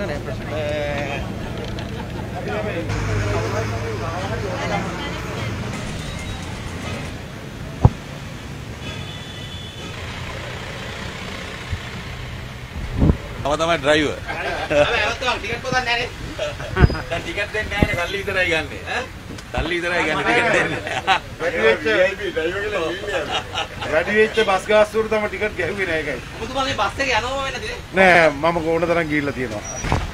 තමයි driver. Ticket පොතක් නැහැ නේ. දැන් ටිකට් දෙන්නේ නැහැ නේ. සල්ලි විතරයි ගන්නෙ. සල්ලි විතරයි ගන්නෙ ටිකට් දෙන්නේ. වැඩි වෙච්ච බස් ගාස්තුවට තමයි ටිකට් ගැහුවේ නෑ ඒකයි. ඔබතුමා මේ බස් එකේ යනවම වෙන්නද නේ? නෑ මම ඕන තරම් ගිහිල්ලා තියෙනවා.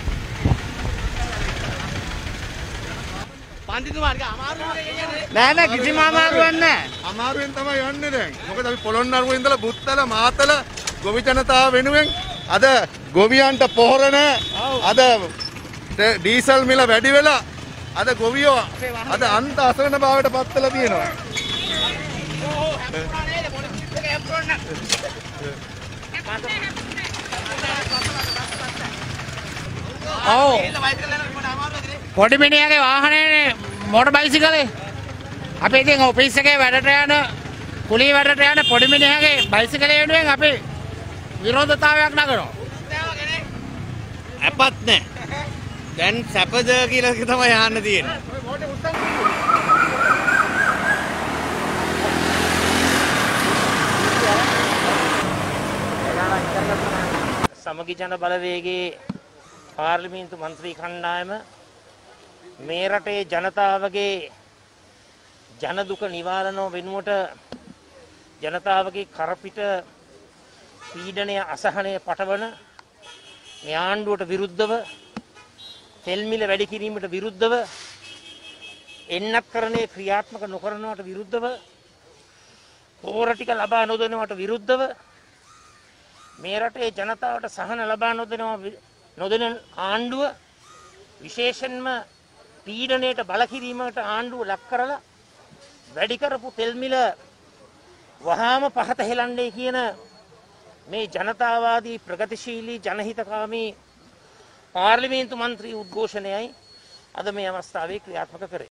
පන්තිතුමා ටික අමාරු කියන්නේ. නෑ කිසිම අමාරුවක් නෑ. අමාරුවෙන් තමයි යන්නේ දැන්. මොකද අපි පොළොන්නරුවේ ඉඳලා බුත්තල මාතල ගොවි ජනතාව වෙනුවෙන් අද ගොවියන්ට පොහොර නෑ. අද ඩීසල් මිල වැඩි වෙලා අද ගොවියෝ අද අන්ත අසරණ භාවයට පත් වෙලා තියෙනවා. ඔව් පොඩි මිනිහාගේ වාහනේනේ මෝටර් බයිසිකලේ අපි ඉතින් ඔෆිස් එකේ වැඩට යන කුලී වැඩට යන පොඩි මිනිහාගේ බයිසිකලේ වෙනුවෙන් අපි විරෝධතාවයක් නගනවා. අපත් නෑ. දැන් සැපද කියලා තමයි යන්න තියෙන්නේ. සමගි ජන බලවේගයේ පාර්ලිමේන්තු මන්ත්‍රී කණ්ඩායම මේ රටේ ජනතාවගේ ජන දුක නිවාරණය වෙනුවට ජනතාවගේ කරපිට පීඩනය අසහනය පටවන මේ ආණ්ඩුවට විරුද්ධව තෙල් මිල වැඩි කිරීමට විරුද්ධව එන්නත්කරණයේ ක්‍රියාත්මක නොකරනවට විරුද්ධව පෝර ටික ලබා නොදෙනවට විරුද්ධව මේ රටේ ජනතාවට සහන ලබා නොදෙන ආණ්ඩුව විශේෂයෙන්ම පීඩනයට බල කිරීමකට ආණ්ඩුව ලක් කරලා වැඩි කරපු තෙල් මිල වහාම පහත හෙලන්නේ කියන මේ ජනතාවාදී ප්‍රගතිශීලී ජනහිතකාමී පාර්ලිමේන්තු මන්ත්‍රී උද්ඝෝෂණයයි අද මේ අවස්ථාවේ ක්‍රියාත්මක කරේ.